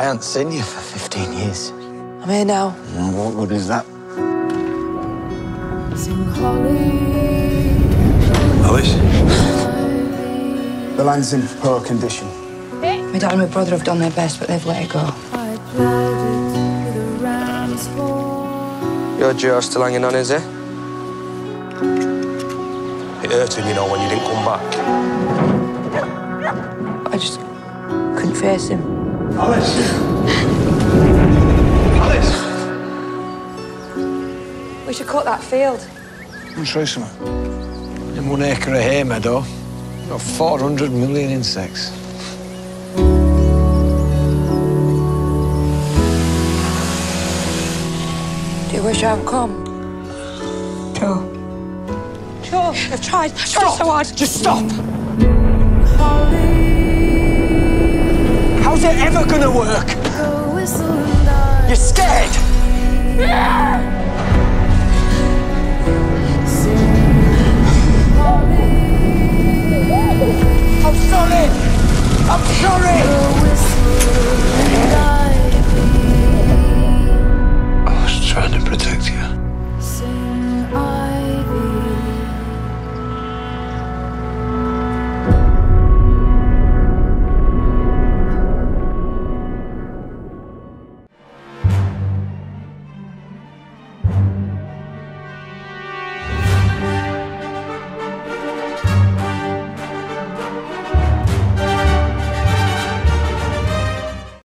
haven't seen you for 15 years. I'm here now. What good is that? Alice? The land's in poor condition. My dad and my brother have done their best, but they've let it go. Your Joe still hanging on, is he? It hurt him, you know, when you didn't come back. I just couldn't face him. Alice! Alice! We should cut that field. I'll show you something. In 1 acre of hay meadow, you've got 400 million insects. Do you wish I hadn't come? Joe. Joe, I've tried so hard. Just stop! How's it ever gonna work? You're scared! I'm sorry! I'm sorry!